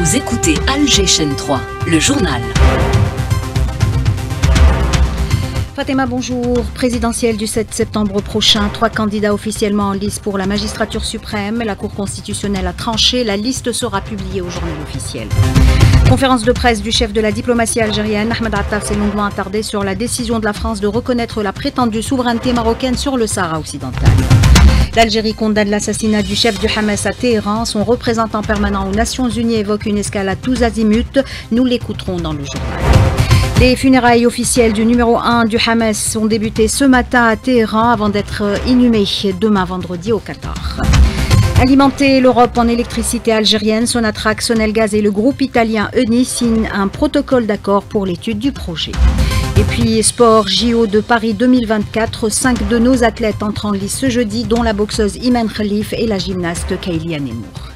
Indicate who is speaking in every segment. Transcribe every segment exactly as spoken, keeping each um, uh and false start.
Speaker 1: Vous écoutez Alger Chaîne trois, le journal.
Speaker 2: Fatima, bonjour. Présidentielle du sept septembre prochain, trois candidats officiellement en lice pour la magistrature suprême. La Cour constitutionnelle a tranché, la liste sera publiée au journal officiel. Conférence de presse du chef de la diplomatie algérienne, Ahmed Attaf, s'est longuement attardé sur la décision de la France de reconnaître la prétendue souveraineté marocaine sur le Sahara occidental. L'Algérie condamne l'assassinat du chef du Hamas à Téhéran. Son représentant permanent aux Nations Unies évoque une escalade tous azimuts. Nous l'écouterons dans le journal. Les funérailles officielles du numéro un du Hamas ont débuté ce matin à Téhéran avant d'être inhumées demain vendredi au Qatar. Alimenter l'Europe en électricité algérienne, Sonatrach, Sonelgaz et le groupe italien Eni signent un protocole d'accord pour l'étude du projet. Et puis sport, J O de Paris deux mille vingt-quatre, cinq de nos athlètes entrent en lice ce jeudi, dont la boxeuse Iman Khalif et la gymnaste Kaylia Nemour.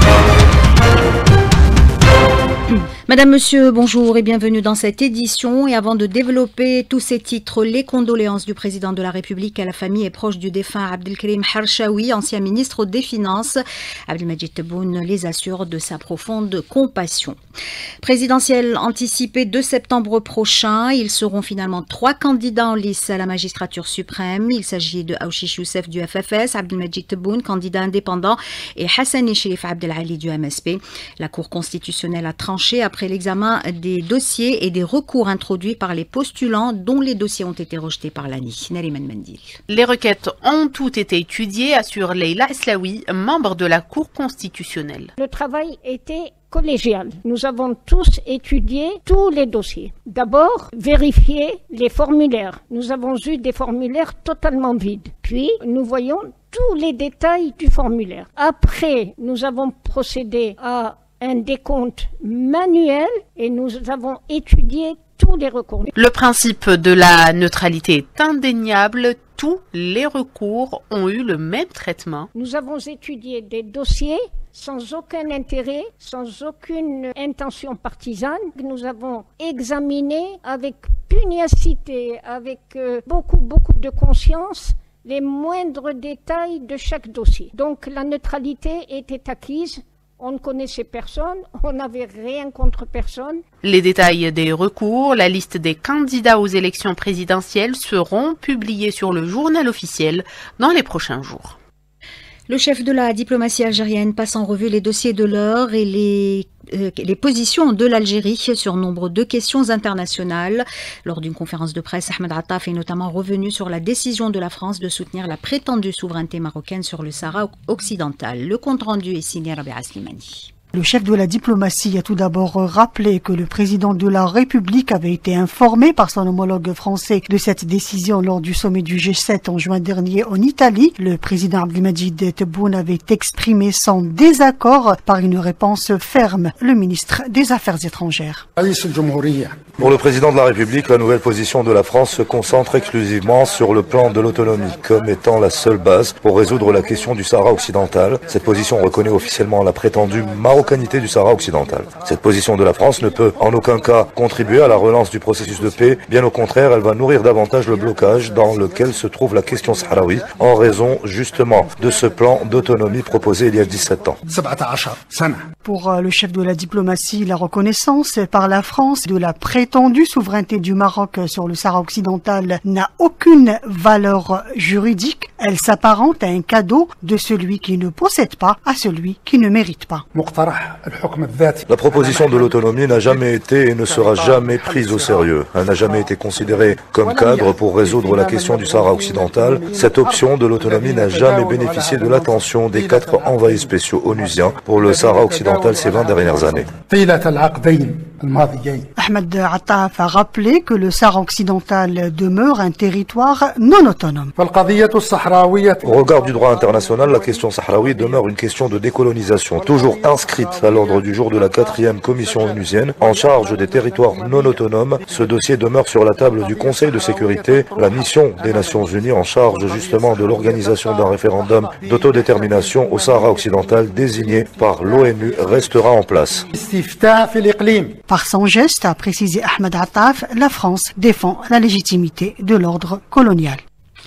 Speaker 2: Madame, Monsieur, bonjour et bienvenue dans cette édition. Et avant de développer tous ces titres, les condoléances du président de la République à la famille et proches du défunt Abdelkrim Harshawi, ancien ministre des Finances. Abdelmajid Tebboune les assure de sa profonde compassion. Présidentielle anticipée deux septembre prochain, ils seront finalement trois candidats en lice à la magistrature suprême. Il s'agit de Aouchiche Youssef du F F S, Abdelmajid Tebboune, candidat indépendant, et Hassani Chérif Abdelali du M S P. La Cour constitutionnelle a tranché après après l'examen des dossiers et des recours introduits par les postulants dont les dossiers ont été rejetés par l'A N I. Nariman Mendil.
Speaker 3: Les requêtes ont toutes été étudiées, assure Leila Eslaoui, membre de la Cour constitutionnelle.
Speaker 4: Le travail était collégial. Nous avons tous étudié tous les dossiers. D'abord, vérifier les formulaires. Nous avons eu des formulaires totalement vides. Puis, nous voyons tous les détails du formulaire. Après, nous avons procédé à un décompte manuel et nous avons étudié tous les recours.
Speaker 3: Le principe de la neutralité est indéniable. Tous les recours ont eu le même traitement.
Speaker 4: Nous avons étudié des dossiers sans aucun intérêt, sans aucune intention partisane. Nous avons examiné avec pugnacité, avec euh, beaucoup, beaucoup de conscience, les moindres détails de chaque dossier. Donc la neutralité était acquise. On ne connaissait personne, on n'avait rien contre personne.
Speaker 3: Les détails des recours, la liste des candidats aux élections présidentielles seront publiés sur le journal officiel dans les prochains jours.
Speaker 2: Le chef de la diplomatie algérienne passe en revue les dossiers de l'heure et les, euh, les positions de l'Algérie sur nombre de questions internationales. Lors d'une conférence de presse, Ahmed Attaf est notamment revenu sur la décision de la France de soutenir la prétendue souveraineté marocaine sur le Sahara occidental. Le compte-rendu est signé Rabia Slimani.
Speaker 5: Le chef de la diplomatie a tout d'abord rappelé que le président de la République avait été informé par son homologue français de cette décision lors du sommet du G sept en juin dernier en Italie. Le président Abdelmajid Tebboune avait exprimé son désaccord par une réponse ferme, le ministre des Affaires étrangères.
Speaker 6: Pour le président de la République, la nouvelle position de la France se concentre exclusivement sur le plan de l'autonomie comme étant la seule base pour résoudre la question du Sahara occidental. Cette position reconnaît officiellement la prétendue marocanité du Sahara occidental. Cette position de la France ne peut en aucun cas contribuer à la relance du processus de paix. Bien au contraire, elle va nourrir davantage le blocage dans lequel se trouve la question sahraoui en raison justement de ce plan d'autonomie proposé il y a dix-sept ans.
Speaker 5: Pour le chef de la diplomatie, la reconnaissance par la France de la prétendue souveraineté du Maroc sur le Sahara occidental n'a aucune valeur juridique. Elle s'apparente à un cadeau de celui qui ne possède pas à celui qui ne mérite pas.
Speaker 6: La proposition de l'autonomie n'a jamais été et ne sera jamais prise au sérieux. Elle n'a jamais été considérée comme cadre pour résoudre la question du Sahara occidental. Cette option de l'autonomie n'a jamais bénéficié de l'attention des quatre envoyés spéciaux onusiens pour le Sahara occidental ces vingt dernières années.
Speaker 5: Ahmed Attaf a rappelé que le Sahara occidental demeure un territoire non autonome.
Speaker 6: Au regard du droit international, la question sahraoui demeure une question de décolonisation, toujours inscrite à l'ordre du jour de la quatrième commission onusienne en charge des territoires non autonomes. Ce dossier demeure sur la table du Conseil de sécurité. La mission des Nations Unies en charge justement de l'organisation d'un référendum d'autodétermination au Sahara occidental désigné par l'ONU restera en place.
Speaker 5: Par son geste, a précisé Ahmed Attaf, la France défend la légitimité de l'ordre colonial.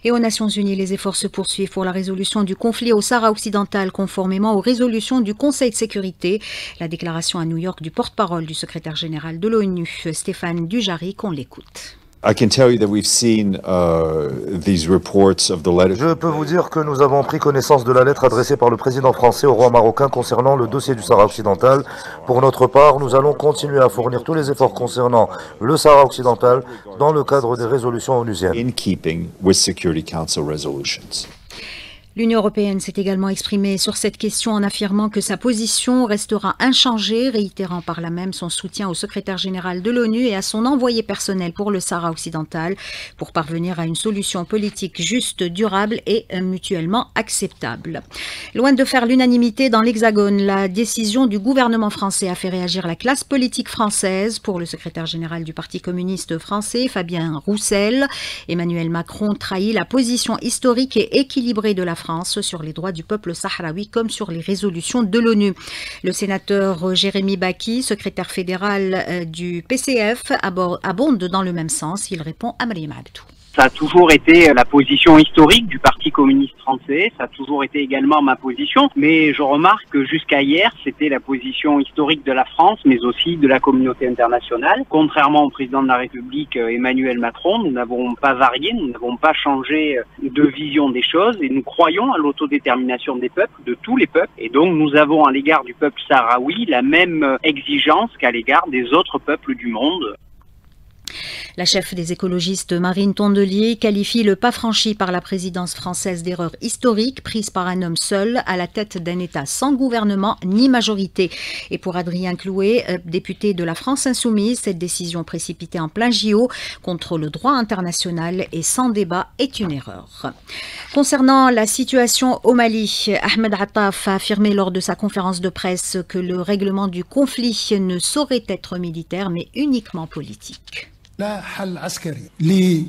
Speaker 2: Et aux Nations Unies, les efforts se poursuivent pour la résolution du conflit au Sahara occidental conformément aux résolutions du Conseil de sécurité. La déclaration à New York du porte-parole du secrétaire général de l'ONU, Stéphane Dujarric, qu'on l'écoute.
Speaker 7: I can tell you that we've seen uh, these reports of the letter.
Speaker 6: Je peux vous dire que nous avons pris connaissance de la lettre adressée par le président français au roi marocain concernant le dossier du Sahara occidental. Pour notre part, nous allons continuer à fournir tous les efforts concernant le Sahara occidental dans le cadre des résolutions onusiennes.
Speaker 7: In keeping with Security Council resolutions.
Speaker 2: L'Union européenne s'est également exprimée sur cette question en affirmant que sa position restera inchangée, réitérant par là même son soutien au secrétaire général de l'ONU et à son envoyé personnel pour le Sahara occidental pour parvenir à une solution politique juste, durable et mutuellement acceptable. Loin de faire l'unanimité dans l'Hexagone, la décision du gouvernement français a fait réagir la classe politique française. Pour le secrétaire général du Parti communiste français, Fabien Roussel, Emmanuel Macron trahit la position historique et équilibrée de la France sur les droits du peuple sahraoui comme sur les résolutions de l'ONU. Le sénateur Jérémy Baki, secrétaire fédéral du P C F, abonde dans le même sens. Il répond à Mariam Abdou.
Speaker 8: Ça a toujours été la position historique du Parti communiste français, ça a toujours été également ma position, mais je remarque que jusqu'à hier, c'était la position historique de la France, mais aussi de la communauté internationale. Contrairement au président de la République, Emmanuel Macron, nous n'avons pas varié, nous n'avons pas changé de vision des choses et nous croyons à l'autodétermination des peuples, de tous les peuples. Et donc nous avons à l'égard du peuple sahraoui la même exigence qu'à l'égard des autres peuples du monde.
Speaker 2: La chef des écologistes, Marine Tondelier, qualifie le pas franchi par la présidence française d'erreur historique prise par un homme seul à la tête d'un État sans gouvernement ni majorité. Et pour Adrien Clouet, député de la France Insoumise, cette décision précipitée en plein J O contre le droit international et sans débat est une erreur. Concernant la situation au Mali, Ahmed Attaf a affirmé lors de sa conférence de presse que le règlement du conflit ne saurait être militaire mais uniquement politique.
Speaker 6: Il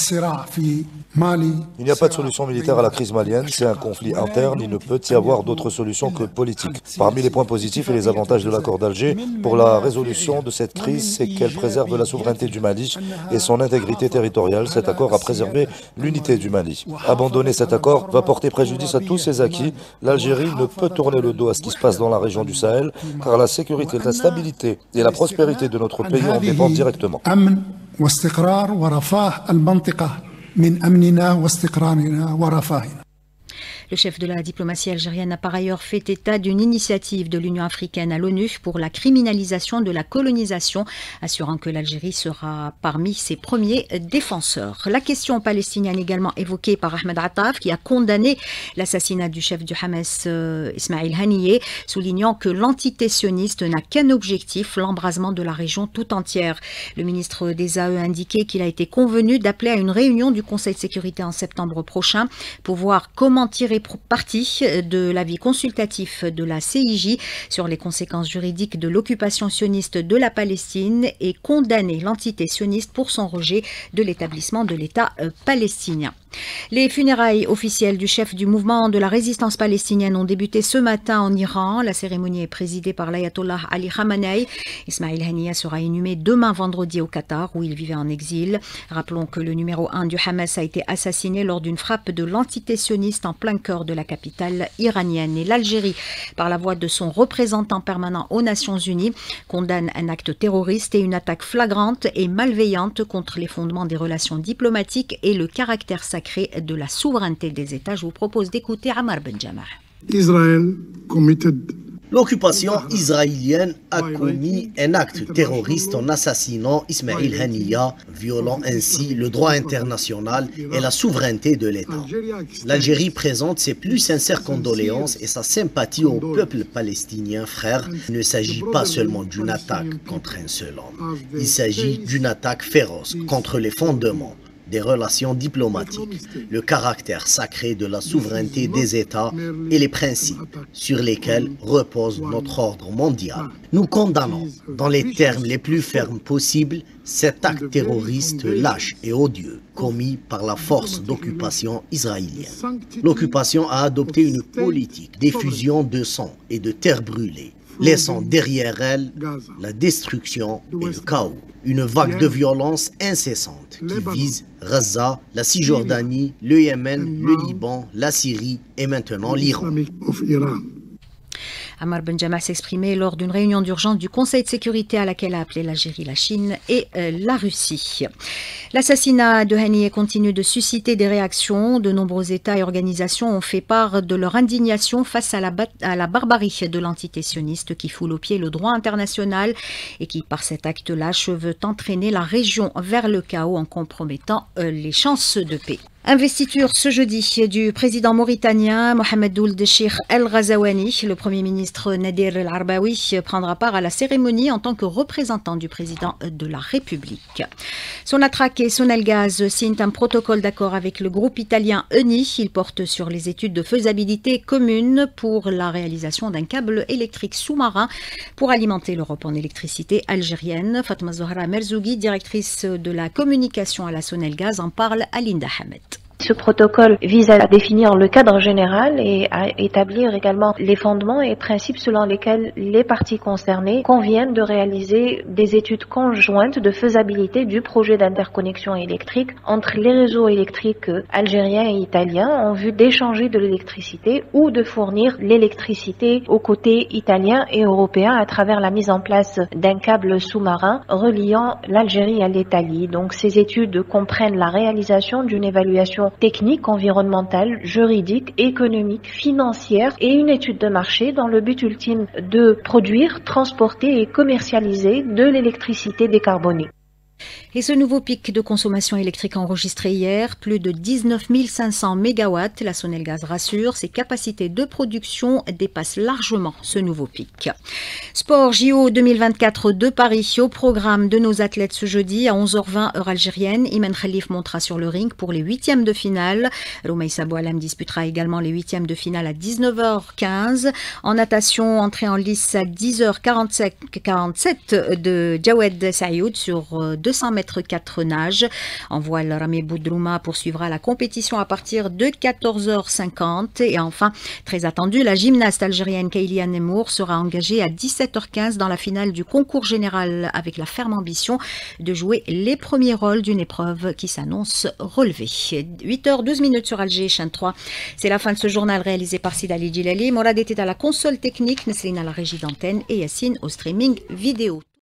Speaker 6: n'y a pas de solution militaire à la crise malienne, c'est un conflit interne, il ne peut y avoir d'autre solution que politique. Parmi les points positifs et les avantages de l'accord d'Alger pour la résolution de cette crise, c'est qu'elle préserve la souveraineté du Mali et son intégrité territoriale. Cet accord a préservé l'unité du Mali. Abandonner cet accord va porter préjudice à tous ses acquis. L'Algérie ne peut tourner le dos à ce qui se passe dans la région du Sahel, car la sécurité, la stabilité et la prospérité de notre pays en dépendent directement.
Speaker 9: واستقرار ورفاه المنطقة من أمننا واستقرارنا ورفاهنا.
Speaker 2: Le chef de la diplomatie algérienne a par ailleurs fait état d'une initiative de l'Union africaine à l'ONU pour la criminalisation de la colonisation, assurant que l'Algérie sera parmi ses premiers défenseurs. La question palestinienne également évoquée par Ahmed Attaf, qui a condamné l'assassinat du chef du Hamas, euh, Ismail Haniyeh, soulignant que l'entité sioniste n'a qu'un objectif, l'embrasement de la région tout entière. Le ministre des A E a indiqué qu'il a été convenu d'appeler à une réunion du Conseil de sécurité en septembre prochain pour voir comment tirer partie de l'avis consultatif de la C I J sur les conséquences juridiques de l'occupation sioniste de la Palestine et condamner l'entité sioniste pour son rejet de l'établissement de l'État palestinien. Les funérailles officielles du chef du mouvement de la résistance palestinienne ont débuté ce matin en Iran. La cérémonie est présidée par l'ayatollah Ali Khamenei. Ismail Haniyeh sera inhumé demain vendredi au Qatar, où il vivait en exil. Rappelons que le numéro un du Hamas a été assassiné lors d'une frappe de l'entité sioniste en plein cœur de la capitale iranienne. Et l'Algérie, par la voix de son représentant permanent aux Nations Unies, condamne un acte terroriste et une attaque flagrante et malveillante contre les fondements des relations diplomatiques et le caractère sacré de la souveraineté des États. Je vous propose d'écouter Amar Benjamah.
Speaker 10: L'occupation israélienne a commis un acte terroriste en assassinant Ismail Haniyeh, violant ainsi le droit international et la souveraineté de l'État. L'Algérie présente ses plus sincères condoléances et sa sympathie au peuple palestinien frère. Il ne s'agit pas seulement d'une attaque contre un seul homme, il s'agit d'une attaque féroce contre les fondements des relations diplomatiques, le caractère sacré de la souveraineté des États et les principes sur lesquels repose notre ordre mondial. Nous condamnons, dans les termes les plus fermes possibles, cet acte terroriste lâche et odieux commis par la force d'occupation israélienne. L'occupation a adopté une politique d'effusion de sang et de terre brûlée, laissant derrière elle la destruction et le chaos. Une vague de violence incessante qui vise Gaza, la Cisjordanie, le Yémen, le Liban, la Syrie et maintenant l'Iran.
Speaker 2: Ammar Benjama s'exprimait lors d'une réunion d'urgence du Conseil de sécurité à laquelle a appelé l'Algérie, la Chine et euh, la Russie. L'assassinat de Haniyeh continue de susciter des réactions. De nombreux États et organisations ont fait part de leur indignation face à la, à la barbarie de l'entité sioniste qui foule aux pieds le droit international et qui, par cet acte-là, veut entraîner la région vers le chaos en compromettant euh, les chances de paix. Investiture ce jeudi du président mauritanien Mohamed Ould Cheikh El Ghazouani. Le premier ministre Nadir El Arbaoui prendra part à la cérémonie en tant que représentant du président de la République. Sonatrach et Sonelgaz signent un protocole d'accord avec le groupe italien Eni. Il porte sur les études de faisabilité commune pour la réalisation d'un câble électrique sous-marin pour alimenter l'Europe en électricité algérienne. Fatma Zohra Merzougui, directrice de la communication à la Sonelgaz, en parle à Linda Hamed.
Speaker 11: Ce protocole vise à définir le cadre général et à établir également les fondements et principes selon lesquels les parties concernées conviennent de réaliser des études conjointes de faisabilité du projet d'interconnexion électrique entre les réseaux électriques algériens et italiens en vue d'échanger de l'électricité ou de fournir l'électricité aux côtés italien et européen à travers la mise en place d'un câble sous-marin reliant l'Algérie à l'Italie. Donc ces études comprennent la réalisation d'une évaluation technique, environnementale, juridique, économique, financière et une étude de marché dans le but ultime de produire, transporter et commercialiser de l'électricité décarbonée.
Speaker 2: Et ce nouveau pic de consommation électrique enregistré hier, plus de dix-neuf mille cinq cents mégawatts, la Sonelgaz rassure, ses capacités de production dépassent largement ce nouveau pic. Sport J O deux mille vingt-quatre de Paris, au programme de nos athlètes ce jeudi à onze heures vingt heure algérienne. Imen Khalif montera sur le ring pour les huitièmes de finale. Roumaïssa Boualem disputera également les huitièmes de finale à dix-neuf heures quinze. En natation, entrée en lice à dix heures quarante-sept de Jawed Sayoud sur deux cents mètres quatre nages. En voile, Rami Boudrouma poursuivra la compétition à partir de quatorze heures cinquante. Et enfin, très attendu, la gymnaste algérienne Kaylia Nemour sera engagée à dix-sept heures quinze dans la finale du concours général avec la ferme ambition de jouer les premiers rôles d'une épreuve qui s'annonce relevée. huit heures douze minutes sur Alger, chaîne trois. C'est la fin de ce journal réalisé par Sidali Djilali. Morad était à la console technique, Nesrine à la régie d'antenne et Yassine au streaming vidéo.